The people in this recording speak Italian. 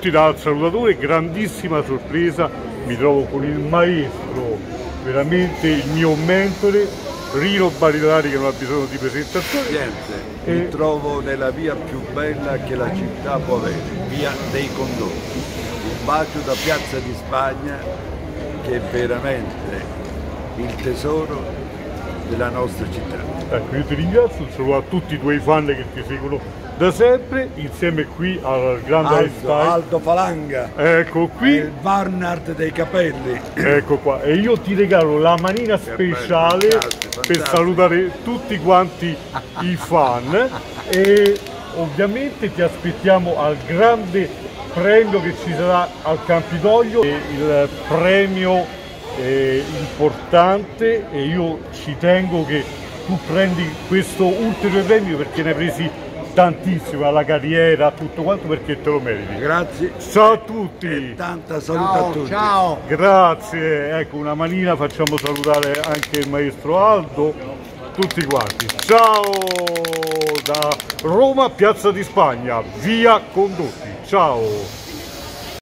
Dal salutatore, grandissima sorpresa, mi trovo con il maestro, veramente il mio mentore, Rino Barilari, che non ha bisogno di presentazione. Niente, mi trovo nella via più bella che la città può avere, via dei Condotti. Un bacio da Piazza di Spagna, che è veramente il tesoro della nostra città. Ecco, io ti ringrazio, un saluto a tutti i tuoi fan che ti seguono da sempre, insieme qui al grande Aldo Falanga, ecco qui, il Barnard dei capelli, ecco qua, e io ti regalo la manina speciale per salutare tutti quanti i fan e ovviamente ti aspettiamo al grande premio che ci sarà al Campidoglio, il premio importante, e io ci tengo che tu prendi questo ulteriore premio perché ne hai presi tantissimo alla carriera, tutto quanto, perché te lo meriti. Grazie. Ciao a tutti. E tanta salute a tutti. Ciao. Grazie. Ecco, una manina, facciamo salutare anche il maestro Aldo, tutti quanti. Ciao da Roma, Piazza di Spagna, via Condotti. Ciao.